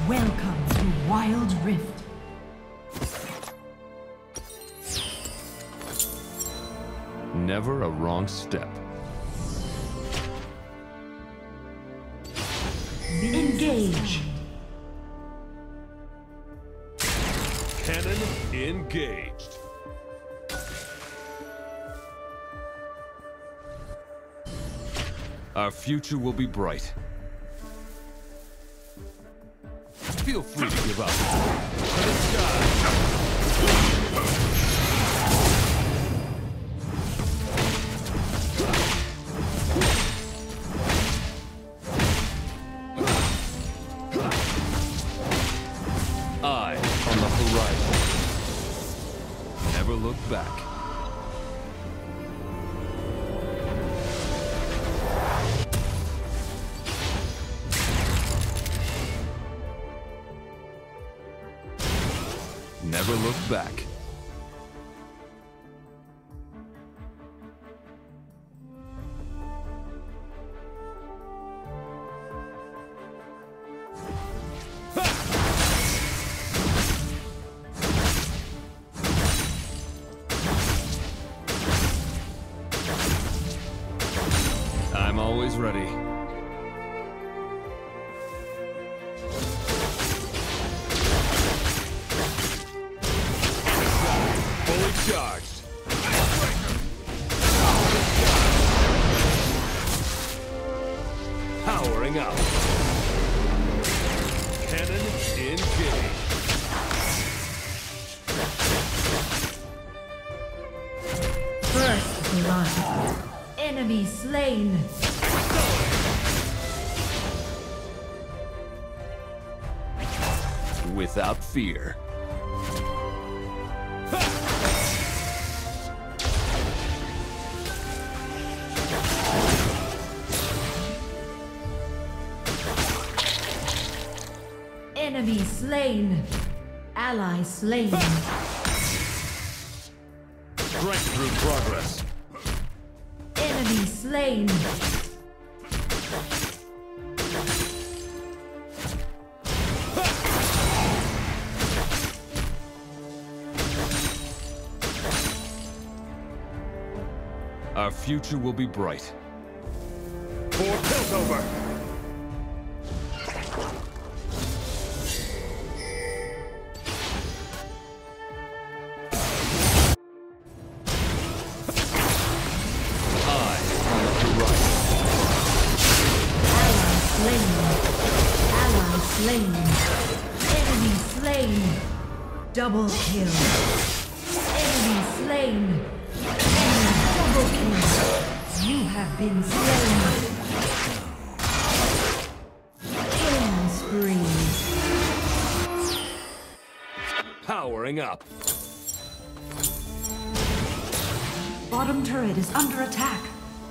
Welcome to Wild Rift. Never a wrong step. Engage. Cannon engaged. Our future will be bright. Feel free to give up. To the sky. Eye on the horizon. Never look back. Never look back. I'm always ready. Fully charged. Powering up. Cannon engaged. First blood. Enemy slain. Without fear. Enemy slain. Ally slain. Strength through progress. Enemy slain. Our future will be bright. For Piltover. Eye on the horizon. Ally slain. Enemy slain. Double kill. Enemy slain. Enemy double kill. You have been slain. Killing spree. Powering up. Bottom turret is under attack.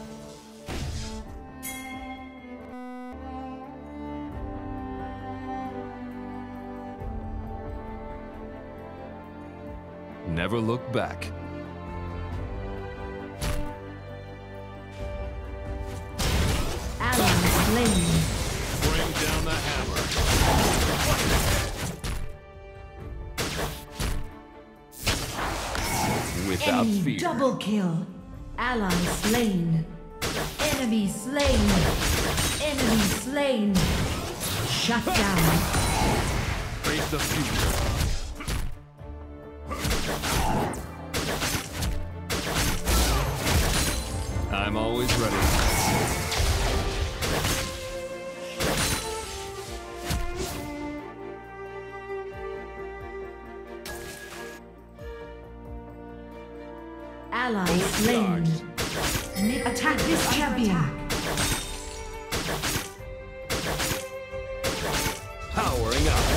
Never look back. Ally slain. Bring down the hammer. Without Enemy fear. double kill. Ally slain. Enemy slain. Enemy slain. Shut down. Face the future. I'm always ready. Ally slain. Attack this champion. Powering up.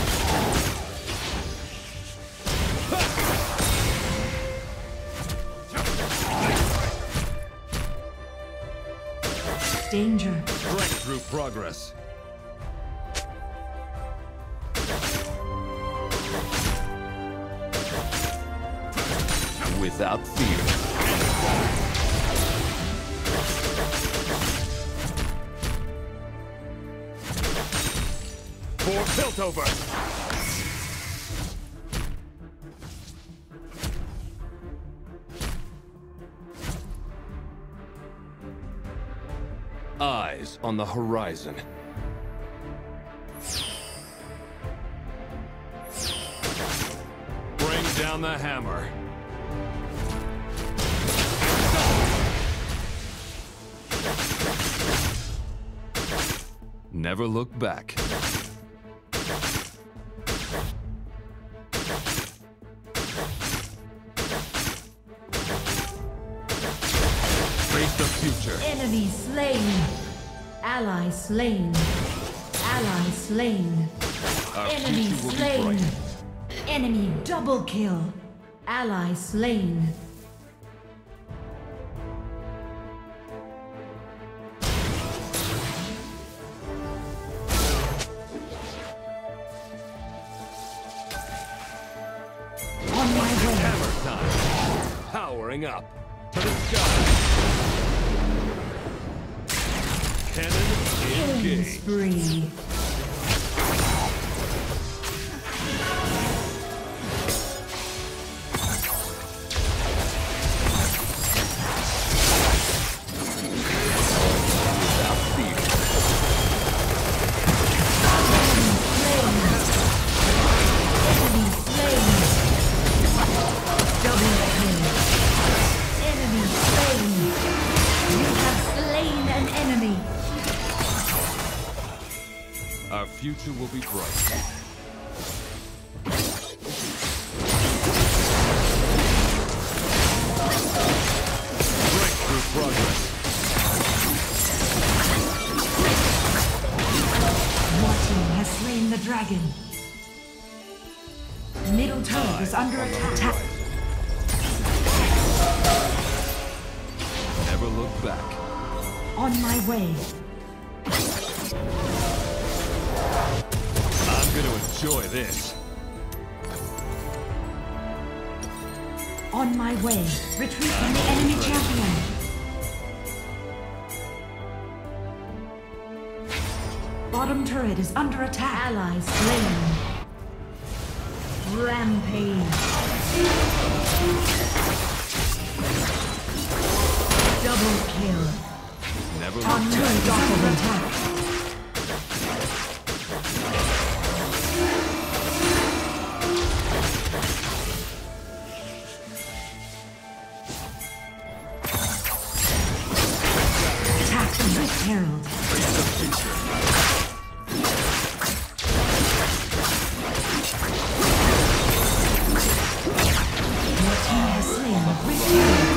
Danger. Strength through progress. Without fear. For tilt-over! Eyes on the horizon. Bring down the hammer. Never look back. Face the future. Enemy slain. Ally slain. Ally slain. Our Enemy future will be slain. bright. Enemy double kill. Ally slain. On my way. Hammer time. Powering up. To the sky. Cannon Killing engaged. spree. Our future will be bright. Breakthrough progress. Your team has slain the dragon. Middle turret is under attack. Never look back. On my way. I'm gonna enjoy this. On my way. Retreat from the enemy champion. Bottom turret is under attack. Allies slain. Rampage. Double kill. Never Top look turret back. is under attack. Attack the Rift Herald. Face the future. Your team has slain the Rift Herald.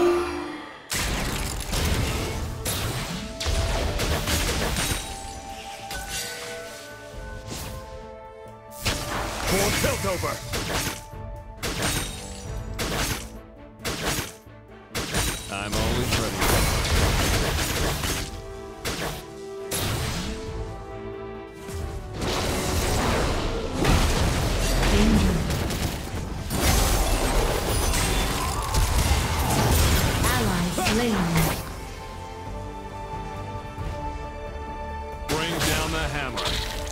For tilt-over. I'm always ready. Danger. Ally slain. Bring down the hammer.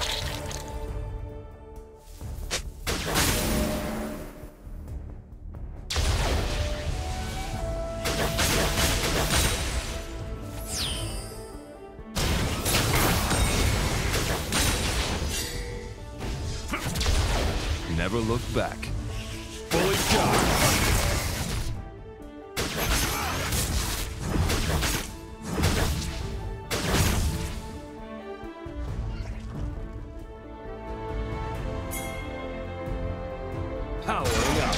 Never look back. Fully charged. Powering up.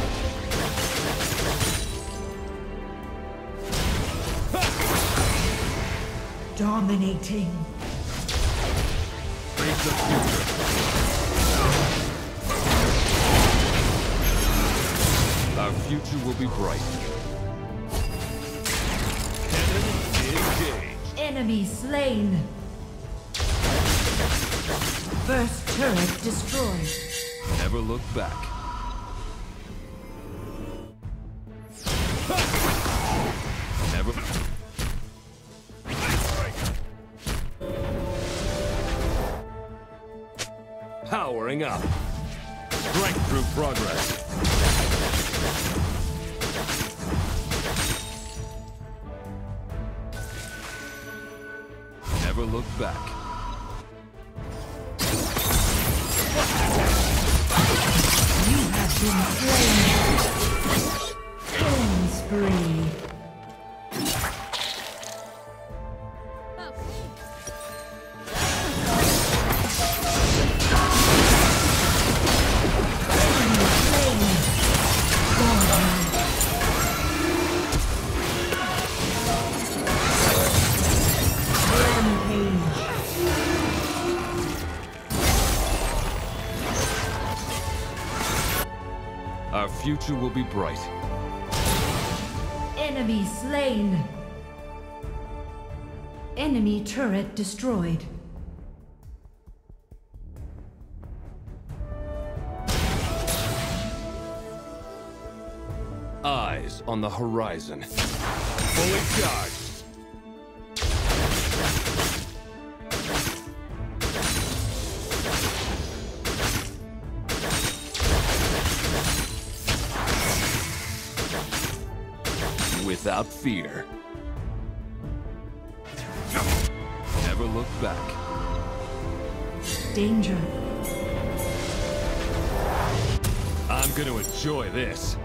Dominating. Face the future. Our future will be bright. Cannon engaged. Enemy slain. First turret destroyed. Never look back. Never. Powering up. Strength through progress. Never look back. You have been slain. Killing spree. Our future will be bright. Enemy slain. Enemy turret destroyed. Eyes on the horizon. Fully charged. Without fear. Never look back. Danger. I'm gonna enjoy this.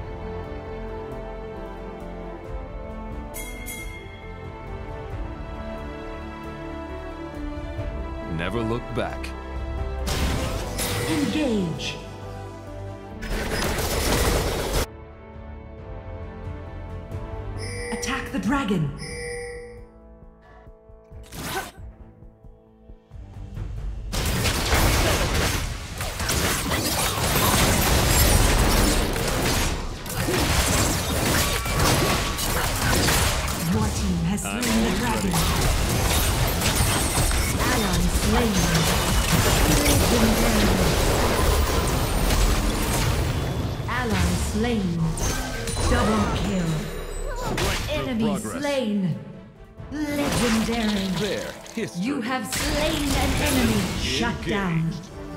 Never look back. Engage. Attack the dragon. Your team has slain the dragon. Ally slain. Legendary. Ally slain. Double kill. Enemy slain. Legendary. There, history. You have slain an enemy. Shut down.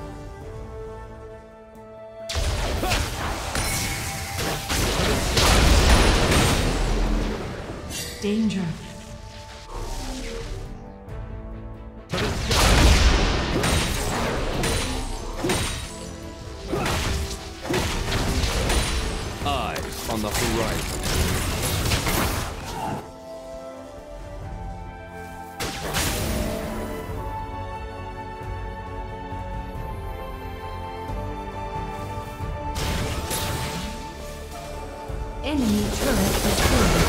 Danger. Eyes on the horizon. Enemy turret destroyed.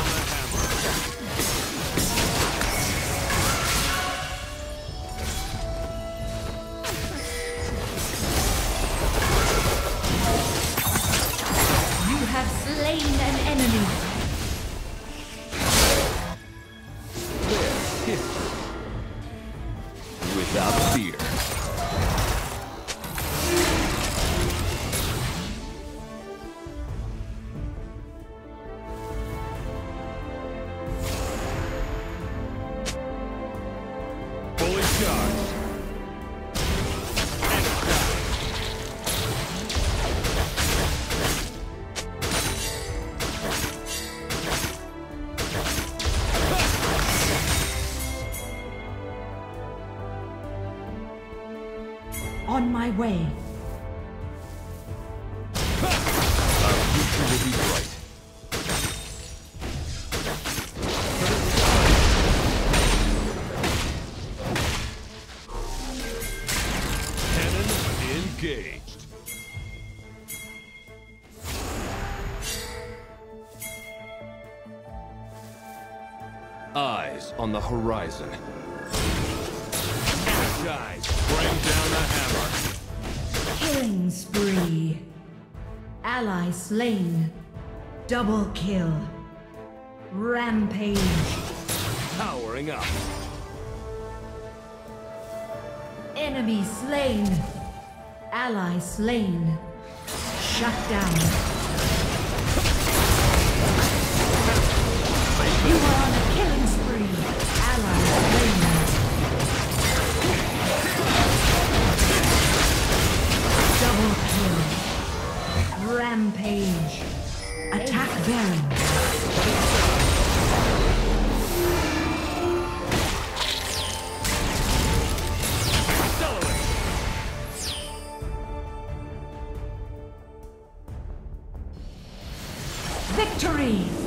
You have slain an enemy. There, history. Without fear. Fully charged. On my way. Our future will be bright. Cannon engaged. Eyes on the horizon. Energize. Bring down the hammer. Killing spree. Ally slain. Double kill. Rampage. Powering up. Enemy slain. Ally slain. Shut down. You are on a killing spree. Ally slain. Rampage. Attack Baron. Victory!